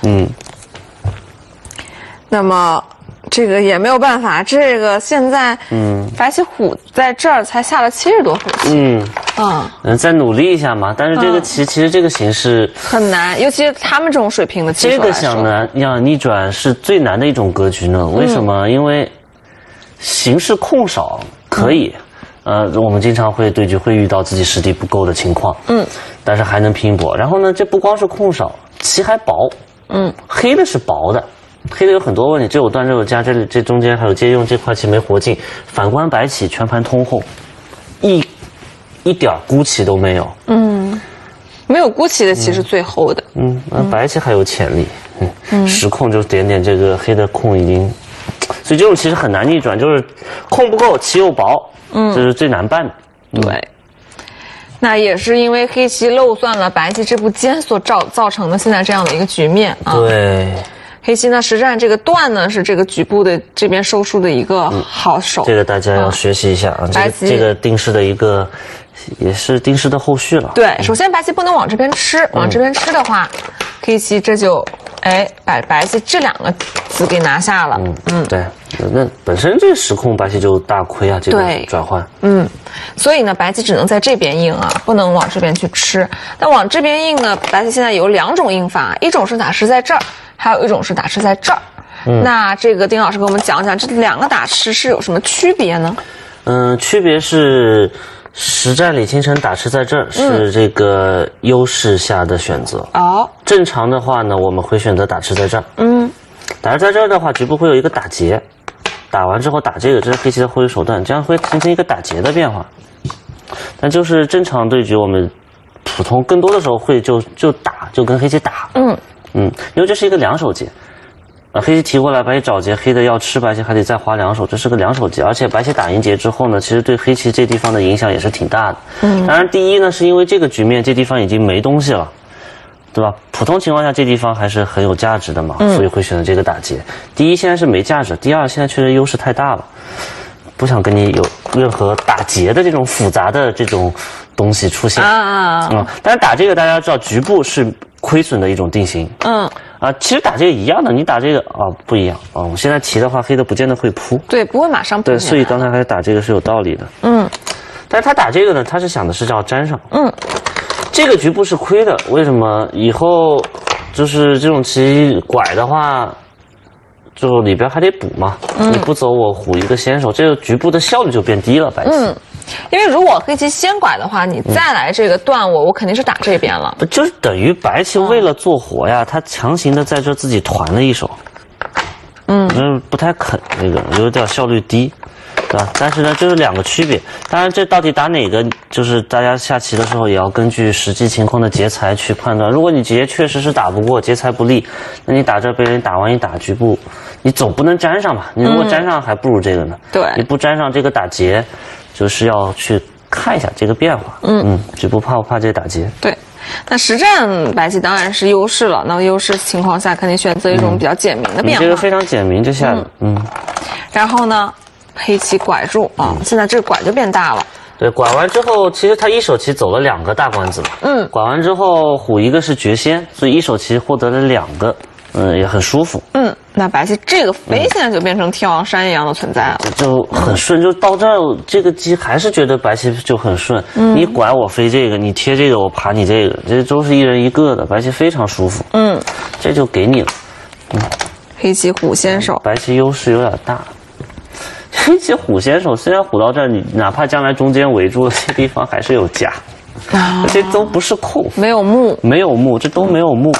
那么这个也没有办法，这个现在白棋虎在这儿才下了70多口棋。 再努力一下嘛。但是这个棋其实这个形势很难，尤其是他们这种水平的棋手来说， 这个要逆转是最难的一种格局呢。为什么？因为形势空少可以。我们经常会对局会遇到自己实力不够的情况，但是还能拼搏。然后呢，这不光是空少，棋还薄，黑的是薄的，黑的有很多问题，这有断，这有夹，这中间还有借用，这块棋没活进。反观白棋全盘通厚，一点孤棋都没有， 没有孤棋的棋是最厚的， 那白棋还有潜力，实控就点点这个黑的空已经，所以这种棋是很难逆转，就是空不够，棋又薄。这是最难办的。 对，那也是因为黑棋漏算了白棋这步尖所造成的现在这样的一个局面啊。 对， 黑棋呢实战这个断呢是这个局部的这边收束的一个好手， 这个大家要学习一下啊。这个定式的一个也是定式的后续了。 对，首先白棋不能往这边吃，往这边吃的话，黑棋这就把白棋这2个子给拿下了。 对。那本身这个时空白棋就大亏啊，这个转换。 所以呢，白棋只能在这边应啊，不能往这边去吃。那往这边应呢，白棋现在有2种应法，一种是打吃在这儿，还有一种是打吃在这儿。那这个丁老师给我们讲讲这2个打吃是有什么区别呢？ 区别是实战李清晨打吃在这儿是这个优势下的选择。正常的话呢，我们会选择打吃在这儿。打吃在这儿的话，局部会有一个打劫。打完之后打这个，这是黑棋的后卫手段，这样会形成一个打劫的变化。但就是正常对局，我们普通更多的时候会就打，就跟黑棋打。因为这是一个2手劫，黑棋提过来，白棋找劫，黑的要吃，白棋还得再花2手，这是个2手劫。而且白棋打赢劫之后呢，其实对黑棋这地方的影响也是挺大的。当然，第一呢，是因为这个局面这地方已经没东西了。对吧？普通情况下，这地方还是很有价值的嘛，所以会选择这个打劫。第一，现在是没价值；第二，现在确实优势太大了，不想跟你有任何打劫的这种复杂的这种东西出现。但是打这个大家要知道，局部是亏损的一种定型。其实打这个一样的，你打这个不一样我现在提的话，黑的不见得会扑， 对，不会马上扑。 对，所以刚才还打这个是有道理的。但是他打这个呢，他是想的是要粘上。这个局部是亏的，为什么？以后就是这种棋拐的话，就里边还得补嘛。你不走，我虎一个先手，这个局部的效率就变低了。白棋， 因为如果黑棋先拐的话，你再来这个断我肯定是打这边了。 就是等于白棋为了做活呀，他强行的在这自己团了一手。不太肯，这个有点效率低。对吧？但是呢，就是2个区别。当然，这到底打哪个，就是大家下棋的时候也要根据实际情况的劫材去判断。如果你劫确实是打不过，劫材不利，那你打这被人打完一打局部，你总不能粘上吧？你如果粘上，还不如这个呢。 对， 你不粘上这个打劫，就是要去看一下这个变化。局部怕不怕这个打劫？ 对。那实战白棋当然是优势了，那么优势情况下肯定选择一种比较简明的变化。 这个非常简明，这下然后呢？黑棋拐住现在这个拐就变大了。 对，拐完之后，其实他一手棋走了2个大官子嘛。拐完之后，虎一个是绝先，所以一手棋获得了2个，也很舒服。 那白棋这个飞现在就变成天王山一样的存在了， 就很顺。就到这儿，这个棋还是觉得白棋就很顺。你拐我飞这个，你贴这个我爬你这个，这都是一人一个的，白棋非常舒服。这就给你了。 黑棋虎先手， 白棋优势有点大。黑棋虎先手，虽然虎到这儿，你哪怕将来中间围住了，这地方还是有夹，这都不是空， 没有目， 没有目，这都没有目。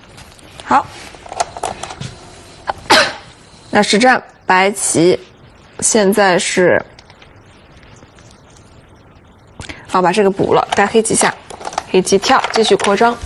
好，那实战白棋现在是，好，把这个补了，该黑棋下，黑棋跳，继续扩张。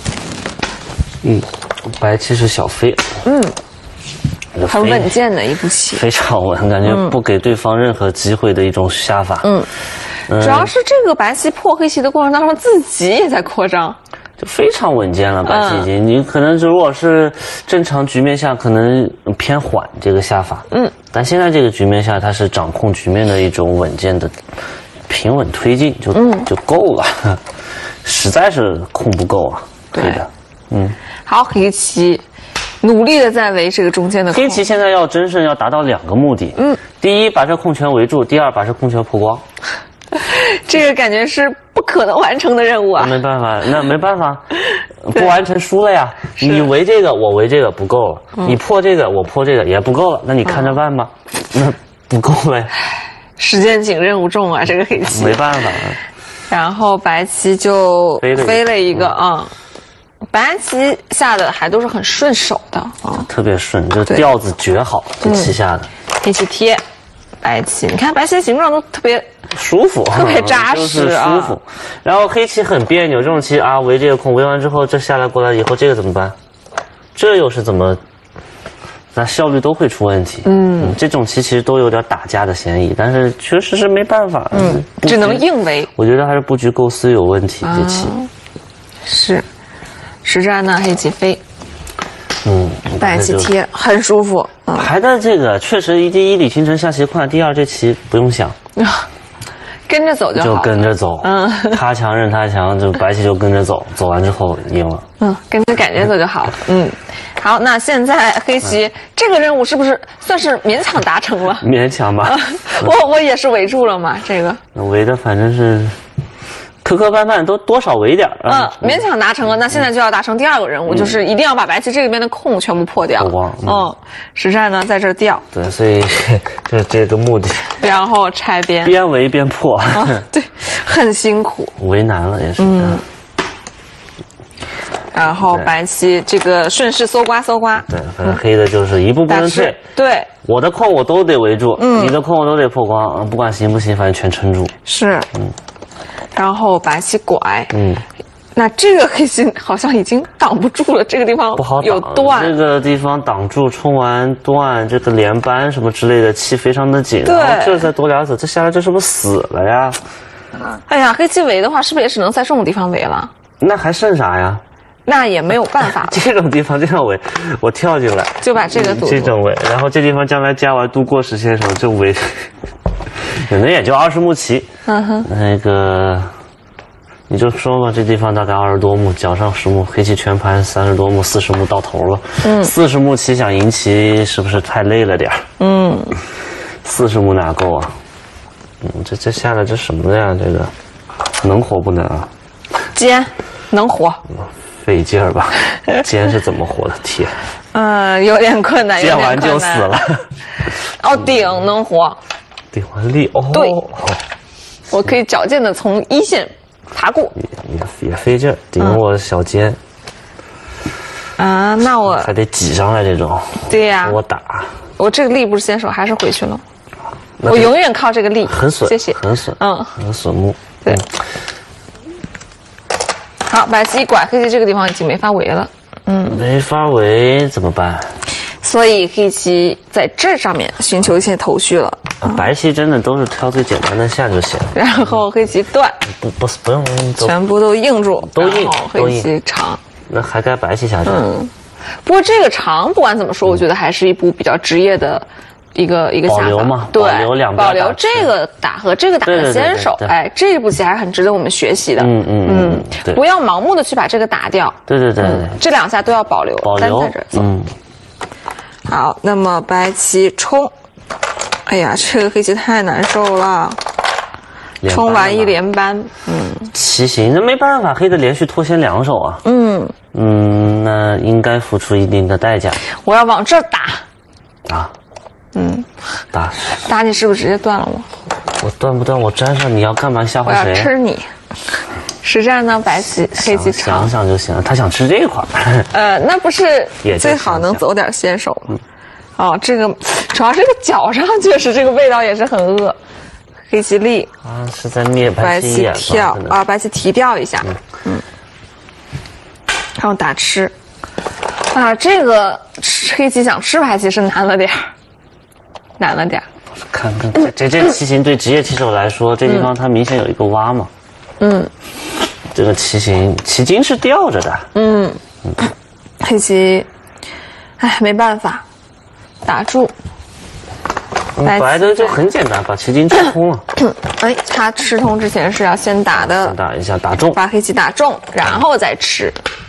白棋是小飞， 很稳健的一步棋， 非常稳，感觉不给对方任何机会的一种下法。 主要是这个白棋破黑棋的过程当中，自己也在扩张， 就非常稳健了。白棋已经，你可能如果是正常局面下，可能偏缓这个下法。但现在这个局面下，它是掌控局面的一种稳健的平稳推进，就够了。实在是控不够啊，对的。 好，黑棋努力的在围这个中间的空。 黑棋现在要争胜，要达到2个目的。第一，把这空权围住；第二，把这空权破光。 这个感觉是不可能完成的任务啊！ 没办法，那没办法，不完成输了呀。你围这个，我围这个不够了；你破这个，我破这个也不够了。那你看着办吧，那不够了呀。 时间紧，任务重啊，这个黑棋。 没办法。 然后白棋就飞了一个啊。白棋下的还都是很顺手的啊， 特别顺，就调子绝好，这棋下的。 黑棋贴，白棋，你看白棋的形状都特别舒服， 特别扎实啊， 舒服。然后黑棋很别扭，这种棋啊，围这个空，围完之后，这下来过来以后，这个怎么办？这又是怎么？那效率都会出问题。这种棋其实都有点打架的嫌疑，但是确实是没办法。 只能硬围。 我觉得还是布局构思有问题，这棋。 是。实战呢，黑棋飞，白棋贴，很舒服。 排的这个确实，第一理清晨下棋快，第二这棋不用想， 跟着走就好， 就跟着走。他强任他强，就白棋就跟着走，走完之后赢了。 跟着感觉走就好了。好，那现在黑棋这个任务是不是算是勉强达成了？ 勉强吧。 我也是围住了嘛，这个围的反正是。磕磕绊绊都多少围点勉强达成了。那现在就要达成第2个任务，就是一定要把白棋这边的空全部破掉。 破光。 实战呢在这儿掉。 对，所以就是这个目的。 然后拆边， 边围边破。 对，很辛苦， 为难了也是。 然后白棋这个顺势搜刮。 对，反正黑的就是一步不能退。 对， 我的空我都得围住，你的空我都得破光，不管行不行，反正全撑住。 是。然后白棋拐，那这个黑棋好像已经挡不住了，这个地方不好挡， 有断， 这个地方挡住，冲完断，这个连扳什么之类的，气非常的紧。 对， 然后这再多俩子，这下来这是不是死了呀？ 哎呀，黑棋围的话，是不是也只能在这种地方围了？ 那还剩啥呀？ 那也没有办法。 这种地方这样围，我跳进来就把这个堵住。 这种围，然后这地方将来加完度过时线的时候，这围。可能也就20目棋，那个你就说吧，这地方大概20多目，脚上10目，黑棋全盘30多目，40目到头了。40目棋想赢棋是不是太累了点？40目哪够啊？这下来这什么呀？这个能活不能啊？ 尖能活， 费劲儿吧？尖是怎么活的？铁？ 有点困难， 尖完就死了。 顶能活。 顶完力对，我可以矫健的从一线爬过。 也费劲儿，顶我小尖。 那我还得挤上来这种。 对呀， 我打。 我这个力不是先手，还是回去了。我永远靠这个力。 很损， 谢谢。 很损，很损目。 对。好，白棋一拐，黑棋这个地方已经没法围了。 没法围怎么办？ 所以黑棋在这上面寻求一些头绪了。 白棋真的都是挑最简单的下就行。 然后黑棋断， 不用， 全部都硬住， 都硬。 黑棋长， 那还该白棋下阵。 不过这个长不管怎么说，我觉得还是一步比较职业的一个下法。 保留嘛， 对， 保留这个打和这个打的先手。哎，这一步棋还是很值得我们学习的。不要盲目的去把这个打掉。 对， 这2下都要保留。在这走。好，那么白棋冲，哎呀，这个黑棋太难受了，冲完一连扳， 棋形那没办法，黑的连续脱先2手啊，那应该付出一定的代价。 我要往这儿打，打你是不是直接断了我？ 我断不断？我粘上你要干嘛？吓唬谁？ 我要吃你。实战呢，白棋黑棋长， 想想就行了。他想吃这块那不是最好能走点先手吗？ 哦，这个主要这个脚上确实这个味道也是很饿。黑棋立啊，是在灭白棋眼吧？ 跳啊，白棋提掉一下，然后打吃。啊，这个黑棋想吃白棋是难了点儿，难了点儿。 看这棋形对职业棋手来说，这地方它明显有一个挖嘛。这个棋形棋筋是吊着的。 黑棋，哎，没办法，打住。 白的就很简单，把棋筋吃通了。 哎，他吃通之前是要先打的， 打一下打中， 把黑棋打中，然后再吃。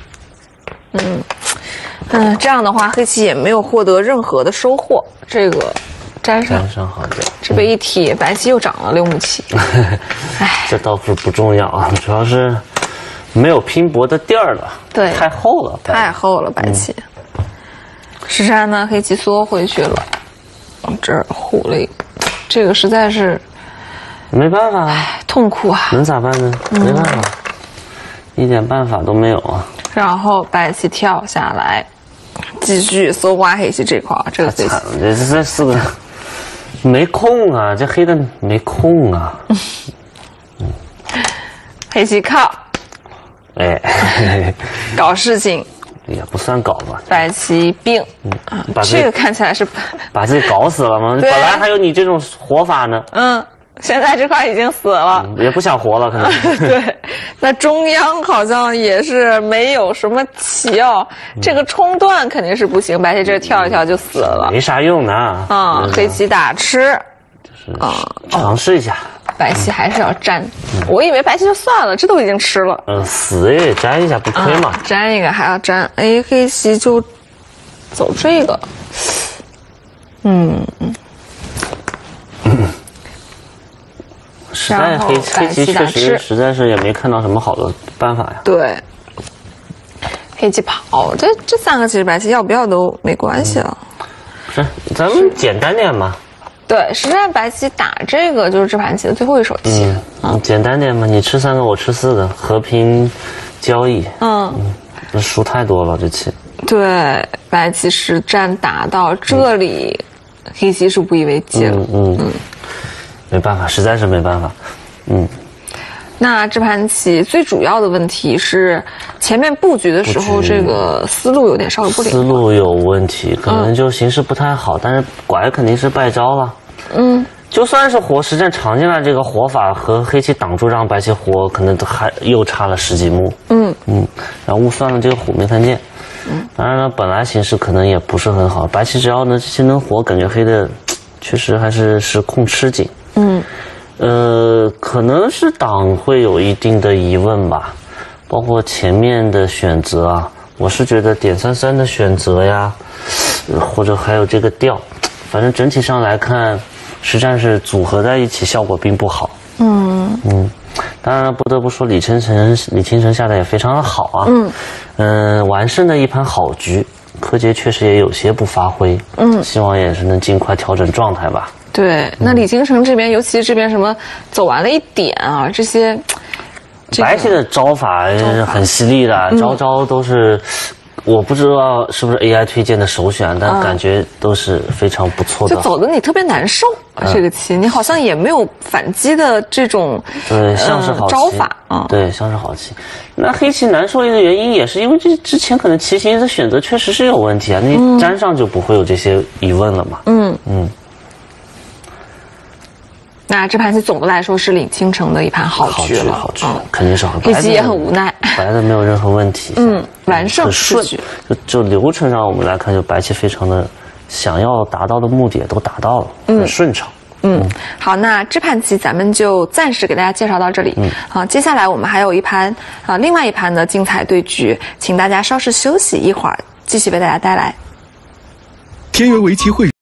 这样的话，黑棋也没有获得任何的收获。这个粘上好点。 这被一提，白棋又长了6目棋。哎， 这倒不重要啊，主要是没有拼搏的地儿了。 对， 太厚了， 太厚了，白棋。实战呢，黑棋缩回去了，往这儿虎了一个，这个实在是没办法， 痛苦啊！ 能咋办呢？没办法，一点办法都没有啊。 然后白棋跳下来，继续搜刮黑棋这块，这个最惨了。 这4个没空啊，这黑的没空啊。 黑棋靠， 哎， 搞事情也不算搞吧。 白棋并，这个看起来是把自己搞死了吗？本来还有你这种活法呢。 现在这块已经死了， 也不想活了，可能。 对，那中央好像也是没有什么棋哦，这个冲断肯定是不行，白棋这跳一跳就死了， 没啥用的。 黑棋打吃， 就是尝试一下。 白棋还是要粘，我以为白棋就算了，这都已经吃了。 死也粘一下不亏嘛。 粘一个还要粘，哎，黑棋就走这个， 实在黑棋确实实在是也没看到什么好的办法呀。 对，黑棋跑，这3个其实白棋要不要都没关系了。 不是，咱们简单点嘛。 对，实战白棋打这个就是这盘棋的最后一手棋。 简单点嘛，你吃3个，我吃4个，和平交易。这输太多了这棋。 对，白棋实战打到这里，黑棋是不以为继了。 没办法，实在是没办法。 那这盘棋最主要的问题是前面布局的时候，这个思路有点稍微不灵。 思路有问题，可能就形势不太好，但是拐肯定是败招了。就算是活实战尝进来这个活法和黑棋挡住让白棋活，可能还又差了10几目。然后误算了这个虎没看见。当然了，本来形势可能也不是很好，白棋只要呢这些能活，感觉黑的确实还是时空吃紧。可能是党会有一定的疑问吧，包括前面的选择啊，我是觉得点33的选择呀，或者还有这个调，反正整体上来看，实战是组合在一起效果并不好。当然了，不得不说李清晨下的也非常的好啊。完胜的一盘好局，柯洁确实也有些不发挥。希望也是能尽快调整状态吧。 对，那李京城这边，尤其这边什么走完了一点啊，这些， 白棋的招法很犀利的，招都是，我不知道是不是 AI 推荐的首选，但感觉都是非常不错的。 就走的你特别难受，这个棋你好像也没有反击的这种对，像是好棋招法啊。 对，像是好棋。那黑棋难受的原因也是因为这之前可能棋形的选择确实是有问题啊，你粘上就不会有这些疑问了嘛。 那这盘棋总的来说是李清城的一盘好局了， 好局，肯定是好。 黑棋也很无奈， 白的没有任何问题， 完胜顺。就流程上我们来看，就白棋非常的想要达到的目的也都达到了，很顺畅。 好，那这盘棋咱们就暂时给大家介绍到这里。接下来我们还有一盘另外一盘的精彩对局，请大家稍事休息一会儿，继续为大家带来。 天元围棋会